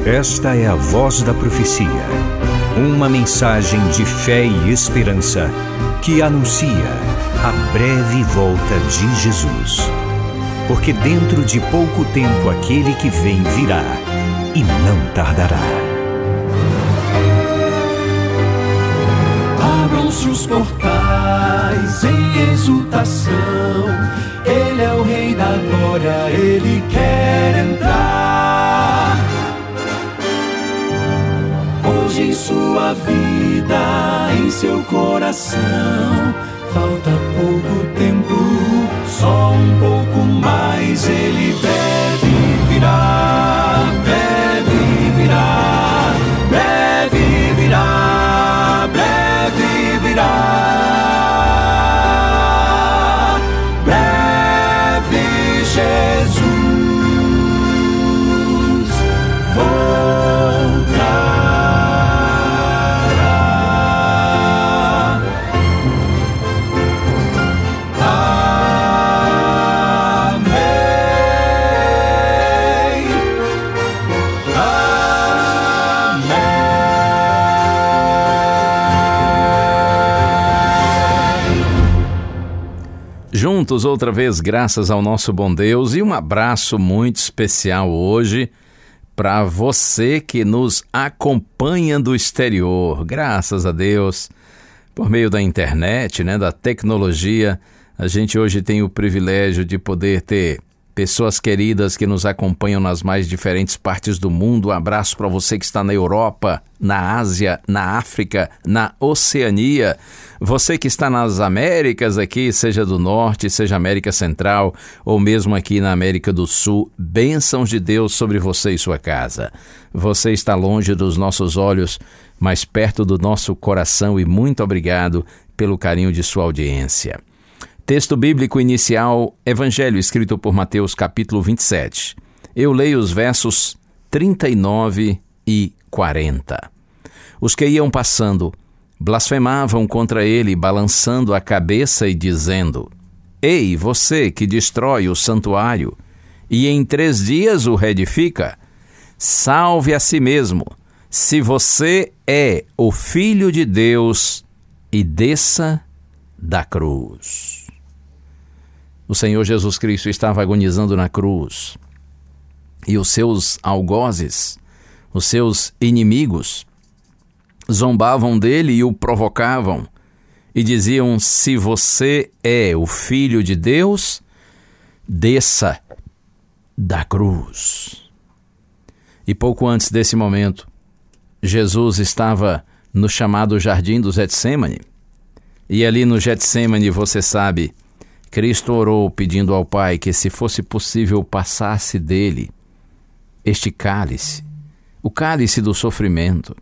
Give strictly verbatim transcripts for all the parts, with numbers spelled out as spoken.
Esta é a Voz da Profecia, uma mensagem de fé e esperança que anuncia a breve volta de Jesus. Porque dentro de pouco tempo aquele que vem virá e não tardará. Abram-se os portais em exultação, Ele é o Rei da Glória, Ele quer entrar. Hoje em sua vida, em seu coração, falta pouco tempo, só um pouco mais, Ele deve virar, deve virar, deve virar, breve virá, breve Jesus voltará. Amém, Juntos outra vez, graças ao nosso bom Deus, e um abraço muito especial hoje para você que nos acompanha do exterior. Graças a Deus, por meio da internet, né, da tecnologia, a gente hoje tem o privilégio de poder ter pessoas queridas que nos acompanham nas mais diferentes partes do mundo. Um abraço para você que está na Europa, na Ásia, na África, na Oceania. Você que está nas Américas aqui, seja do Norte, seja América Central, ou mesmo aqui na América do Sul, bênçãos de Deus sobre você e sua casa. Você está longe dos nossos olhos, mas perto do nosso coração, e muito obrigado pelo carinho de sua audiência. Texto bíblico inicial, Evangelho escrito por Mateus, capítulo vinte e sete. Eu leio os versos trinta e nove e quarenta. Os que iam passando blasfemavam contra ele, balançando a cabeça e dizendo: Ei, você que destrói o santuário e em três dias o reedifica, salve a si mesmo, se você é o Filho de Deus, e desça da cruz. O Senhor Jesus Cristo estava agonizando na cruz, e os seus algozes, os seus inimigos, zombavam dele e o provocavam, e diziam: se você é o Filho de Deus, desça da cruz. E pouco antes desse momento, Jesus estava no chamado Jardim do Getsêmani, e ali no Getsêmani, você sabe, Cristo orou pedindo ao Pai que, se fosse possível, passasse dele este cálice, o cálice do sofrimento.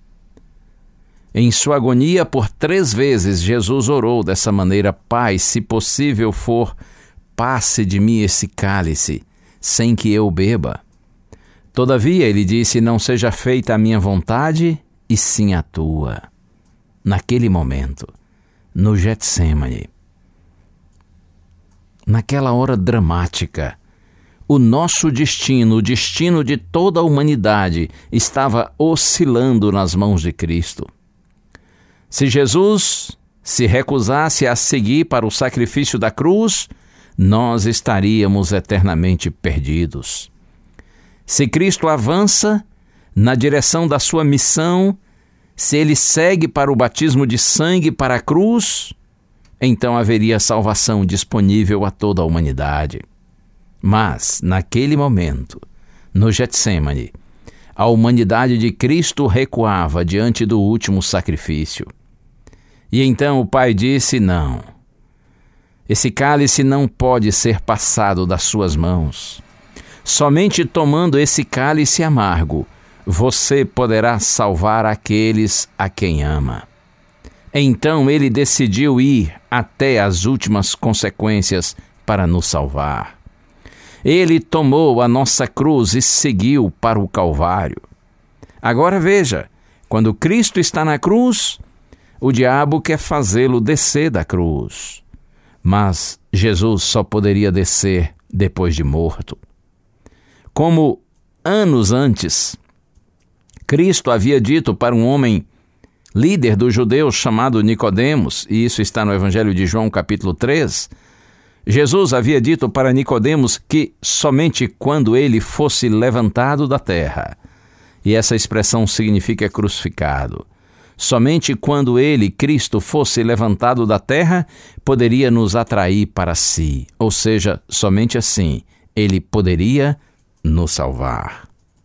Em sua agonia, por três vezes, Jesus orou dessa maneira: Pai, se possível for, passe de mim esse cálice, sem que eu beba. Todavia, ele disse: não seja feita a minha vontade, e sim a tua. Naquele momento, no Getsêmani, naquela hora dramática, o nosso destino, o destino de toda a humanidade, estava oscilando nas mãos de Cristo. Se Jesus se recusasse a seguir para o sacrifício da cruz, nós estaríamos eternamente perdidos. Se Cristo avança na direção da sua missão, se ele segue para o batismo de sangue para a cruz, então haveria salvação disponível a toda a humanidade. Mas, naquele momento, no Getsêmani, a humanidade de Cristo recuava diante do último sacrifício. E então o Pai disse: não, esse cálice não pode ser passado das suas mãos. Somente tomando esse cálice amargo, você poderá salvar aqueles a quem ama. Então ele decidiu ir até as últimas consequências para nos salvar. Ele tomou a nossa cruz e seguiu para o Calvário. Agora veja, quando Cristo está na cruz, o diabo quer fazê-lo descer da cruz. Mas Jesus só poderia descer depois de morto. Como anos antes, Cristo havia dito para um homem líder dos judeus chamado Nicodemos, e isso está no Evangelho de João, capítulo três, Jesus havia dito para Nicodemos que somente quando ele fosse levantado da terra, e essa expressão significa crucificado, somente quando ele, Cristo, fosse levantado da terra, poderia nos atrair para si, ou seja, somente assim ele poderia nos salvar.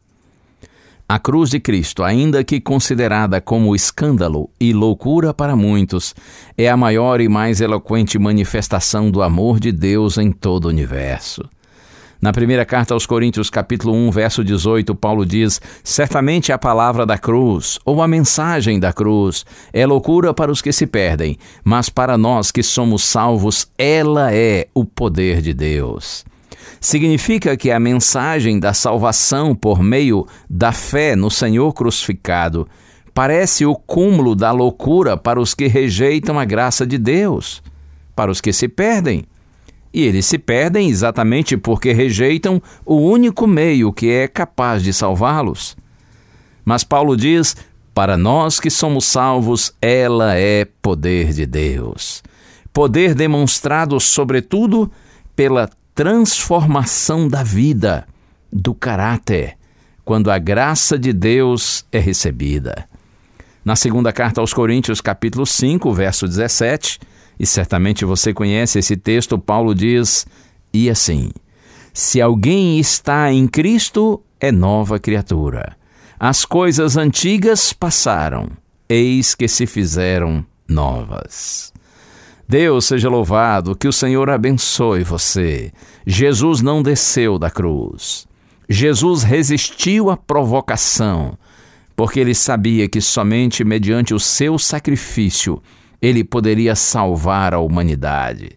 A cruz de Cristo, ainda que considerada como escândalo e loucura para muitos, é a maior e mais eloquente manifestação do amor de Deus em todo o universo. Na primeira carta aos Coríntios, capítulo um, verso dezoito, Paulo diz: certamente a palavra da cruz, ou a mensagem da cruz, é loucura para os que se perdem, mas para nós que somos salvos, ela é o poder de Deus. Significa que a mensagem da salvação por meio da fé no Senhor crucificado parece o cúmulo da loucura para os que rejeitam a graça de Deus, para os que se perdem. E eles se perdem exatamente porque rejeitam o único meio que é capaz de salvá-los. Mas Paulo diz: para nós que somos salvos, ela é poder de Deus. Poder demonstrado, sobretudo, pela transformação da vida, do caráter, quando a graça de Deus é recebida. Na segunda carta aos Coríntios, capítulo cinco, verso dezessete, e certamente você conhece esse texto, Paulo diz: e assim, se alguém está em Cristo, é nova criatura. As coisas antigas passaram, eis que se fizeram novas. Deus seja louvado, que o Senhor abençoe você. Jesus não desceu da cruz. Jesus resistiu à provocação, porque ele sabia que somente mediante o seu sacrifício ele poderia salvar a humanidade.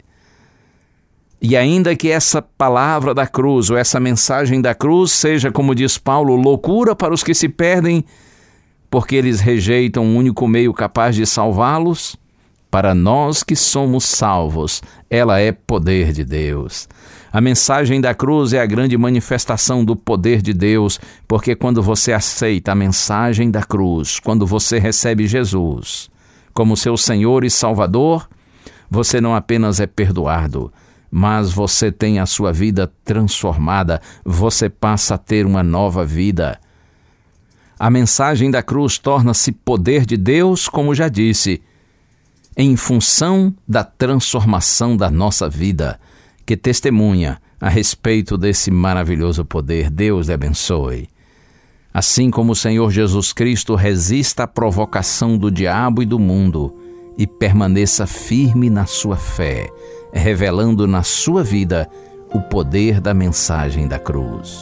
E ainda que essa palavra da cruz, ou essa mensagem da cruz, seja, como diz Paulo, loucura para os que se perdem, porque eles rejeitam o único meio capaz de salvá-los, para nós que somos salvos, ela é poder de Deus. A mensagem da cruz é a grande manifestação do poder de Deus, porque quando você aceita a mensagem da cruz, quando você recebe Jesus como seu Senhor e Salvador, você não apenas é perdoado, mas você tem a sua vida transformada, você passa a ter uma nova vida. A mensagem da cruz torna-se poder de Deus, como já disse, em função da transformação da nossa vida, que testemunha a respeito desse maravilhoso poder. Deus lhe abençoe. Assim como o Senhor Jesus Cristo resista à provocação do diabo e do mundo e permaneça firme na sua fé, revelando na sua vida o poder da mensagem da cruz.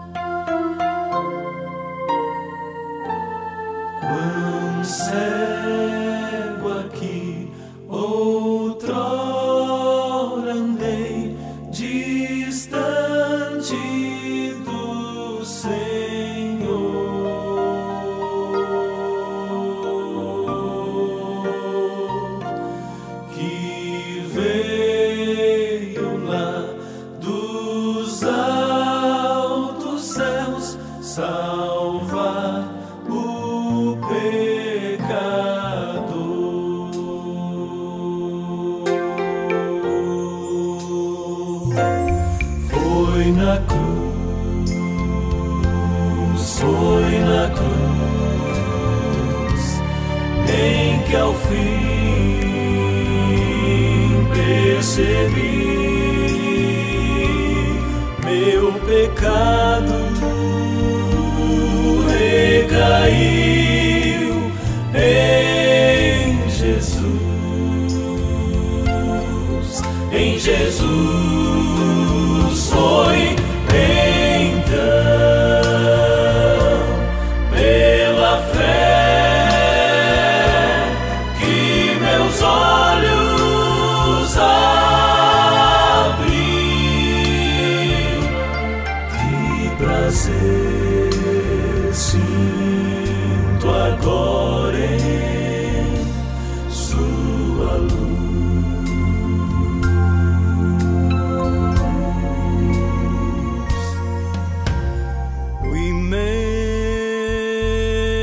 Quão cego aqui outrora andei, distante do Senhor, que veio lá dos altos céus salvar o pecador. Foi na cruz, foi na cruz, em que ao fim percebi meu pecado recaiu em Jesus, em Jesus foi então pela fé que meus olhos abri. Que prazer sinto agora em sua luz. O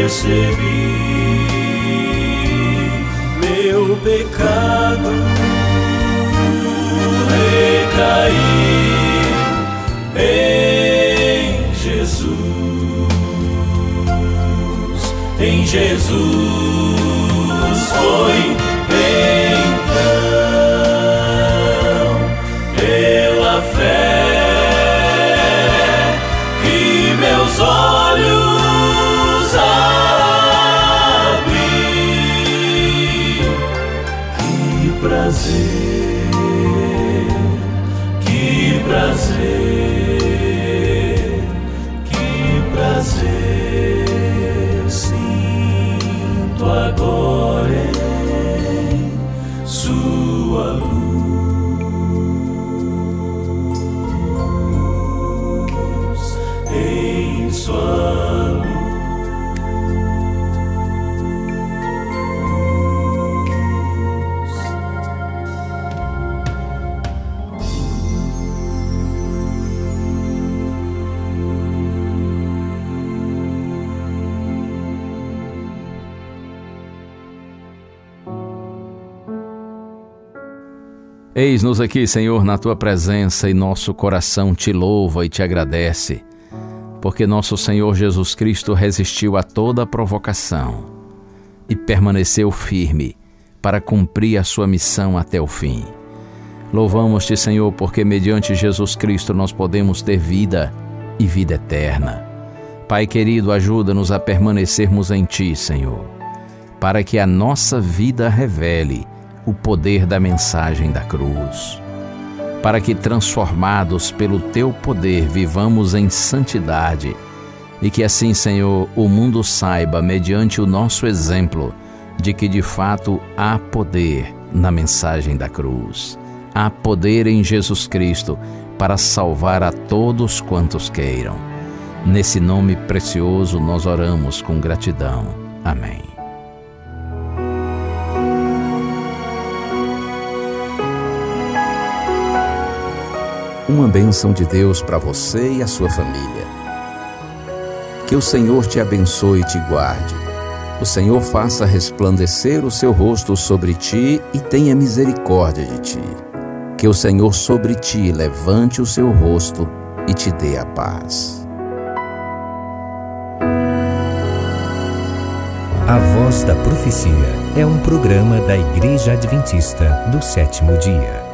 recebi, meu pecado recair em Jesus, em Jesus foi então pela fé que meus olhos abri. Que prazer, que prazer, que prazer sinto agora em sua luz, em sua luz. Eis-nos aqui, Senhor, na Tua presença, e nosso coração Te louva e Te agradece, porque nosso Senhor Jesus Cristo resistiu a toda provocação e permaneceu firme para cumprir a Sua missão até o fim. Louvamos-Te, Senhor, porque mediante Jesus Cristo nós podemos ter vida e vida eterna. Pai querido, ajuda-nos a permanecermos em Ti, Senhor, para que a nossa vida revele o poder da mensagem da cruz, para que, transformados pelo Teu poder, vivamos em santidade e que assim, Senhor, o mundo saiba, mediante o nosso exemplo, de que de fato há poder na mensagem da cruz. Há poder em Jesus Cristo para salvar a todos quantos queiram. Nesse nome precioso nós oramos com gratidão. Amém. Uma bênção de Deus para você e a sua família. Que o Senhor te abençoe e te guarde. O Senhor faça resplandecer o seu rosto sobre ti e tenha misericórdia de ti. Que o Senhor sobre ti levante o seu rosto e te dê a paz. A Voz da Profecia é um programa da Igreja Adventista do Sétimo Dia.